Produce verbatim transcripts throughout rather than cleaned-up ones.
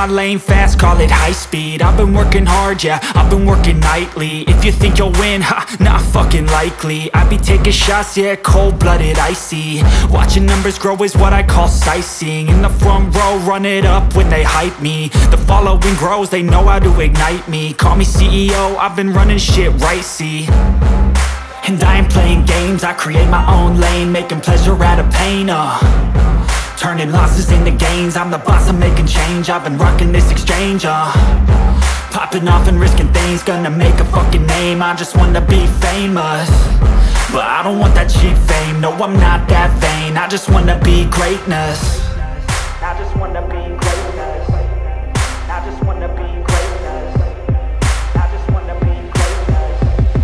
my lane fast, call it high speed. I've been working hard, yeah, I've been working nightly. If you think you'll win, ha, not fucking likely. I be taking shots, yeah, cold-blooded, icy. Watching numbers grow is what I call sightseeing. In the front row, run it up when they hype me. The following grows, they know how to ignite me. Call me C E O, I've been running shit right, see. And I ain't playing games, I create my own lane, making pleasure out of pain, uh turning losses into gains, I'm the boss, I'm making change. I've been rocking this exchange, uh popping off and risking things, gonna make a fucking name. I just wanna be famous, but I don't want that cheap fame. No, I'm not that vain, I just wanna be greatness. I just wanna be greatness. I just wanna be greatness. I just wanna be greatness.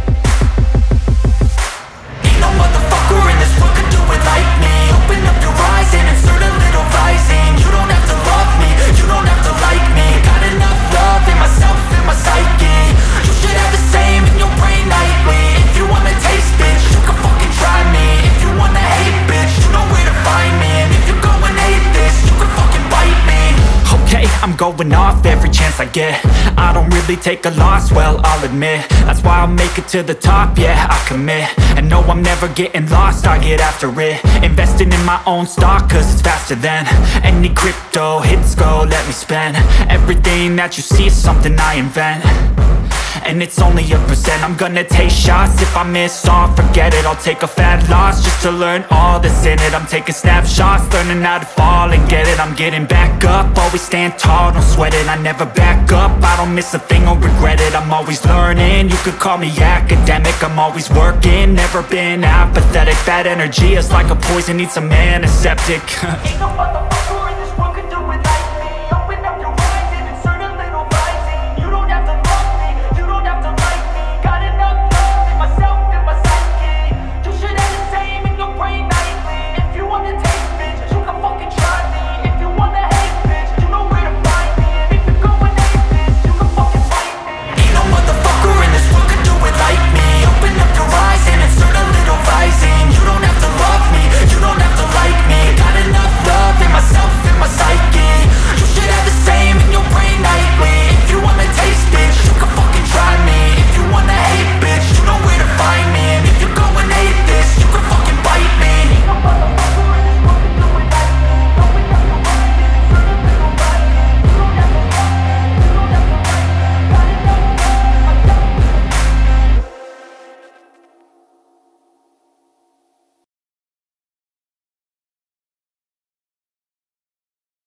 Ain't no motherfucker in this world could do it like me. Open up your eyes and insert a little rising. You don't have to love me, you don't have to like me. Got enough love in myself and my psyche. You should have the same in your brain nightly. If you wanna taste, bitch, you can fucking try me. If you wanna hate, bitch, you know where to find me. And if you go and hate this, you can fucking bite me. Okay, I'm going off every chance I get. I don't really take a loss, well, I'll admit. That's why I'll make it to the top, yeah, I commit. And no, I'm never getting lost, I get after it. Investing in my own stock, cause it's faster than any crypto hits go, let me spend. Everything that you see is something I invent, and it's only a percent. I'm gonna take shots, if I miss, oh, forget it. I'll take a fat loss just to learn all that's in it. I'm taking snapshots, learning how to fall and get it. I'm getting back up, always stand tall, don't sweat it. I never back up, I don't miss a thing or regret it. I'm always learning, you could call me academic. I'm always working, never been apathetic. Bad energy is like a poison, needs some antiseptic. Ain't no